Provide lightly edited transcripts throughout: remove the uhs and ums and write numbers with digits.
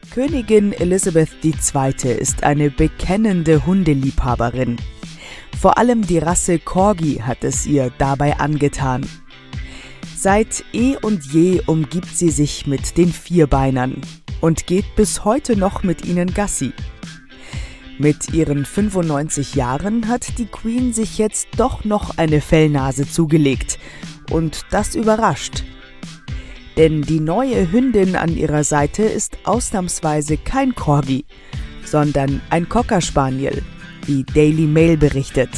Königin Elizabeth II. Ist eine bekennende Hundeliebhaberin. Vor allem die Rasse Corgi hat es ihr dabei angetan. Seit eh und je umgibt sie sich mit den Vierbeinern und geht bis heute noch mit ihnen Gassi. Mit ihren 95 Jahren hat die Queen sich jetzt doch noch eine Fellnase zugelegt und das überrascht. Denn die neue Hündin an ihrer Seite ist ausnahmsweise kein Corgi, sondern ein Cocker Spaniel, wie Daily Mail berichtet.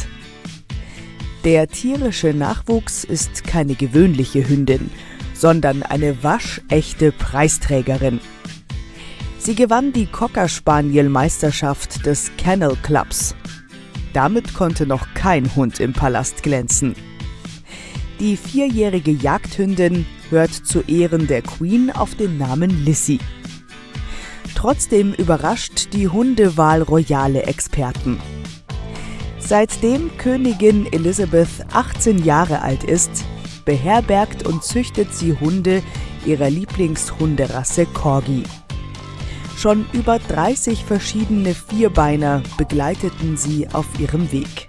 Der tierische Nachwuchs ist keine gewöhnliche Hündin, sondern eine waschechte Preisträgerin. Sie gewann die Cocker Spaniel Meisterschaft des Kennel Clubs. Damit konnte noch kein Hund im Palast glänzen. Die 4-jährige Jagdhündin hört zu Ehren der Queen auf den Namen Lissy. Trotzdem überrascht die Hundewahl royale Experten. Seitdem Königin Elizabeth 18 Jahre alt ist, beherbergt und züchtet sie Hunde ihrer Lieblingshunderasse Corgi. Schon über 30 verschiedene Vierbeiner begleiteten sie auf ihrem Weg.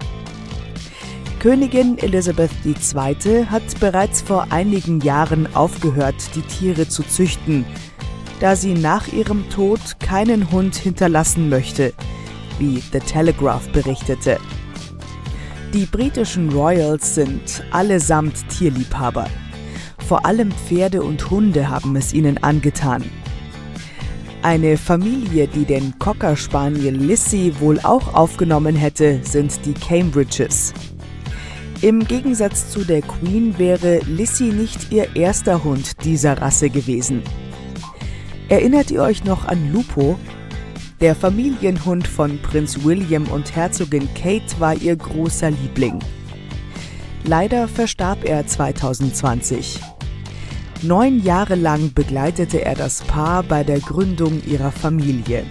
Königin Elizabeth II. Hat bereits vor einigen Jahren aufgehört, die Tiere zu züchten, da sie nach ihrem Tod keinen Hund hinterlassen möchte, wie The Telegraph berichtete. Die britischen Royals sind allesamt Tierliebhaber. Vor allem Pferde und Hunde haben es ihnen angetan. Eine Familie, die den Cocker Spaniel Lissy wohl auch aufgenommen hätte, sind die Cambridges. Im Gegensatz zu der Queen wäre Lissy nicht ihr erster Hund dieser Rasse gewesen. Erinnert ihr euch noch an Lupo? Der Familienhund von Prinz William und Herzogin Kate war ihr großer Liebling. Leider verstarb er 2020. 9 Jahre lang begleitete er das Paar bei der Gründung ihrer Familie.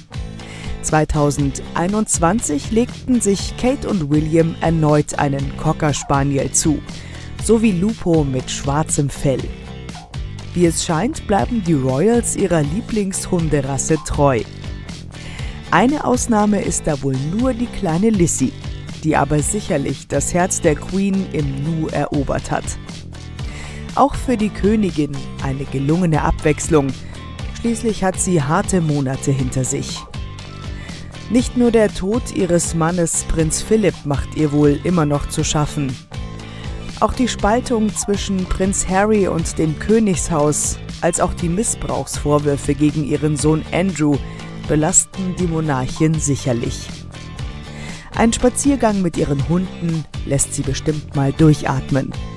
2021 legten sich Kate und William erneut einen Cocker Spaniel zu, sowie Lupo mit schwarzem Fell. Wie es scheint, bleiben die Royals ihrer Lieblingshunderasse treu. Eine Ausnahme ist da wohl nur die kleine Lissy, die aber sicherlich das Herz der Queen im Nu erobert hat. Auch für die Königin eine gelungene Abwechslung, schließlich hat sie harte Monate hinter sich. Nicht nur der Tod ihres Mannes Prinz Philipp macht ihr wohl immer noch zu schaffen. Auch die Spaltung zwischen Prinz Harry und dem Königshaus, als auch die Missbrauchsvorwürfe gegen ihren Sohn Andrew belasten die Monarchin sicherlich. Ein Spaziergang mit ihren Hunden lässt sie bestimmt mal durchatmen.